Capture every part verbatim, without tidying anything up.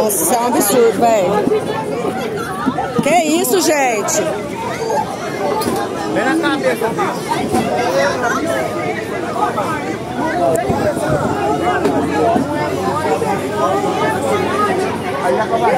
Nossa, isso é um absurdo, velho. Que isso, gente? Vem na cabeça dele. Aí acaba.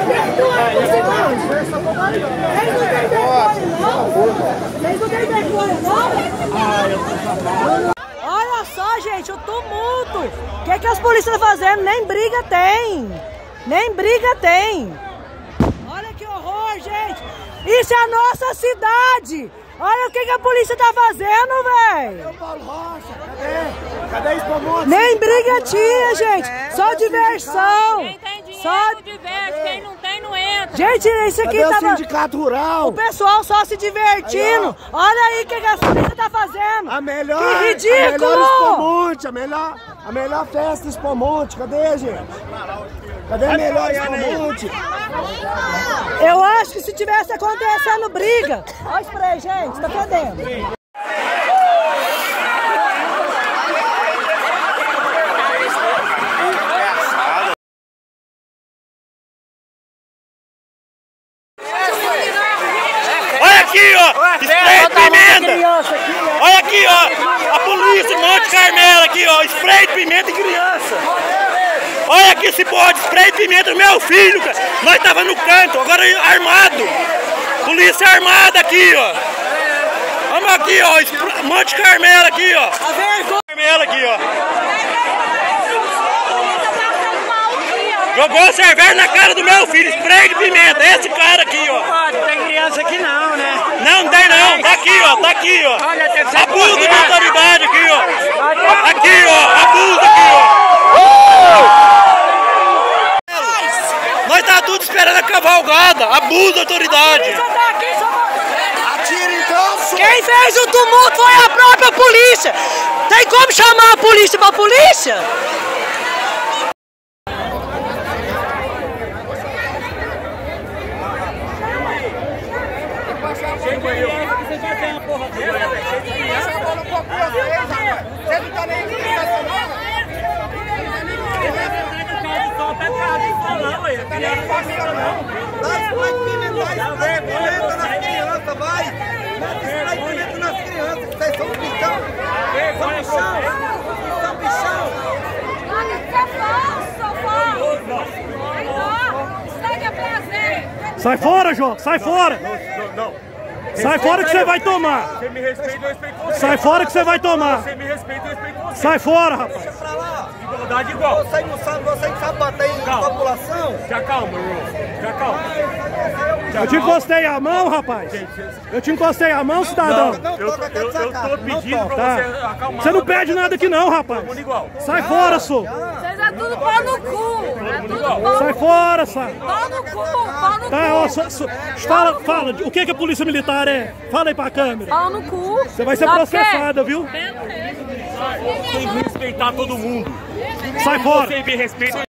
Olha só, gente, o tumulto. O que, que as polícias estão fazendo? Nem briga tem. Nem briga tem. Olha que horror, gente. Isso é a nossa cidade. Olha o que, que a polícia tá fazendo, velho. Cadê o Paulo Rocha? Cadê? Cadê esse pomão? Nem briga tinha, gente. Só diversão. Quem tem dinheiro Só... diverte, quem não tem não entra. Gente, isso aqui Cadê tava... o sindicato rural? O pessoal só se divertindo. Aí, olha aí o que, que a polícia tá fazendo. A melhor, que ridículo. A melhor Expomonte, a melhor, a melhor festa Expomonte. Cadê, gente? Cadê a melhor Expomonte? Eu acho que se tivesse acontecendo briga. Olha o spray, gente, tá fedendo. Olha aqui, ó, spray de pimenta. Olha aqui, ó, a polícia, Monte Carmelo aqui, ó, spray de pimenta em criança. Olha aqui esse bode, spray de pimenta do meu filho, cara. Nós tava no canto, agora armado. Polícia armada aqui, ó. Vamos aqui, ó, Monte Carmelo aqui, ó. Carmelo aqui, ó. Jogou a cerveja na cara do meu filho, spray de pimenta, esse cara aqui, ó. Não tem criança aqui não, né? Não, não tem não, tá aqui, ó, tá aqui, ó. Abuso de autoridade aqui, ó. Aqui, ó, abuso aqui, ó. Nós tá tudo esperando a cavalgada, abuso de autoridade. Atira então, senhor. Quem fez o tumulto foi a própria polícia. Tem como chamar a polícia pra polícia? Sai fora, João! Sai fora! Não, não. Sai fora que você vai tomar! Você me respeita, eu respeito você. Sai fora que você vai tomar! Você me respeita, eu respeito você. Sai fora, rapaz! Deixa pra lá. Igualdade igual. Você não sabe, você que sabe bater em população? Já calma, irmão. Já calma. Eu te encostei a mão, rapaz! Eu te encostei a mão, cidadão! Não, eu, eu, eu tô pedindo pra Tá. você acalmar. Você não pede nada aqui não, rapaz! Sai fora, sou! Vocês é tudo pau no cu. É tudo pau Sai fora, sai! pau no cu, pau no Tá, ó, cu. só, só, fala, fala, o que que a polícia militar é? Fala aí pra câmera! Pau no cu. Você vai ser Sabe processada, viu? Tem que respeitar todo mundo. Sai fora! Você me respeita.